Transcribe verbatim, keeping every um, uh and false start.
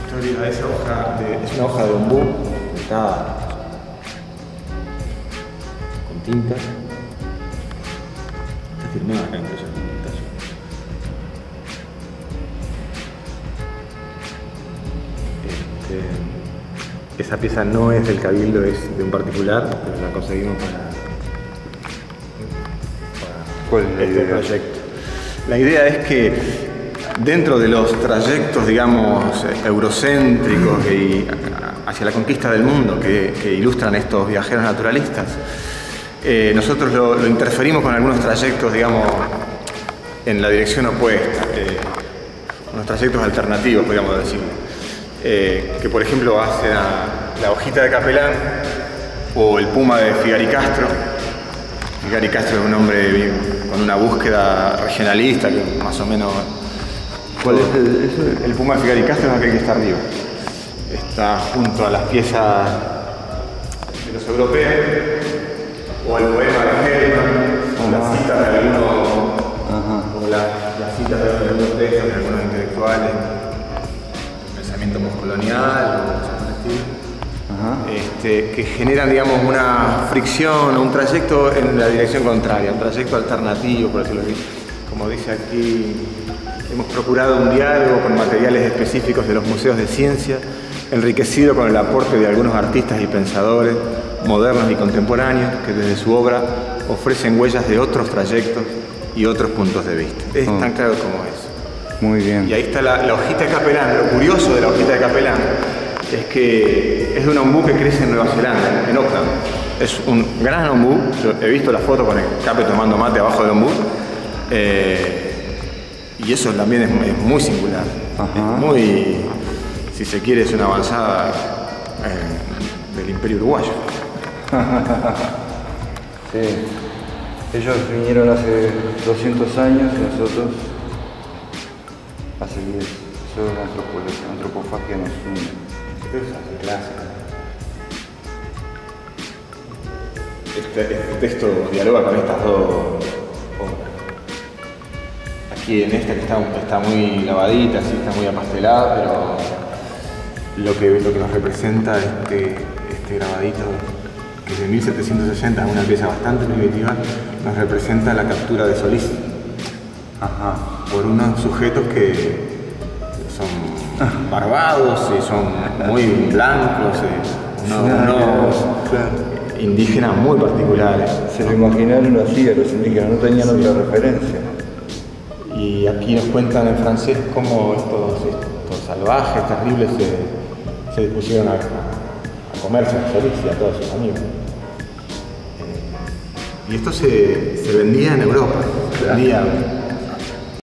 Historia, esa hoja de, es una hoja de ombú pintada con tinta. Está firmada acá incluso con tinta. Este, esa pieza no es del Cabildo, es de un particular, pero la conseguimos para, para ¿Cuál es la este idea? proyecto. La idea es que dentro de los trayectos, digamos, eurocéntricos y hacia la conquista del mundo que, que ilustran estos viajeros naturalistas, eh, nosotros lo, lo interferimos con algunos trayectos, digamos, en la dirección opuesta, eh, unos trayectos alternativos, podríamos decir, eh, que por ejemplo hacen a la hojita de Capelán o el puma de Figaricastro. Figaricastro es un hombre con una búsqueda regionalista que más o menos... ¿Cuál es el, eso? El puma de Figaricastro es aquel que está arriba. Está junto a las piezas de los europeos, o el poema de Herman, las citas de algunos, o las, las citas de algunos textos de algunos intelectuales, pensamiento postcolonial, o cosas por el estilo. Este, que generan, digamos, una fricción o un trayecto en la dirección contraria, un trayecto alternativo, por decirlo así. Como dice aquí, hemos procurado un diálogo con materiales específicos de los museos de ciencia, enriquecido con el aporte de algunos artistas y pensadores modernos y contemporáneos que desde su obra ofrecen huellas de otros trayectos y otros puntos de vista. Es oh. tan claro como es. Muy bien. Y ahí está la, la hojita de Capelán. Lo curioso de la hojita de Capelán es que es de un ombú que crece en Nueva Zelanda, en Auckland. Es un gran ombú. Yo he visto la foto con el Cape tomando mate abajo del ombú. Eh, y eso también es, es muy singular. Ajá. Es muy, si se quiere, es una avanzada eh, del Imperio Uruguayo. Sí. Ellos vinieron hace doscientos años y nosotros hace diez. Eso es la antropología, la antropofagia nos une. Esa es clásica. Este, este texto dialoga con estas dos obras. Aquí en esta que está, está muy lavadita, sí, está muy apastelada, pero lo que, lo que nos representa este, este grabadito, que es de mil setecientos sesenta, es una pieza bastante primitiva, nos representa la captura de Solís. Ajá. Por unos sujetos que son barbados y son muy blancos, y unos, unos indígenas muy particulares. Se lo imaginaron así a los indígenas, no tenían sí. otra referencia. Y aquí nos cuentan en francés cómo estos, estos salvajes terribles se, se dispusieron a, a comerse a Solís y a todos sus amigos. Eh, y esto se, se vendía en Europa, se vendía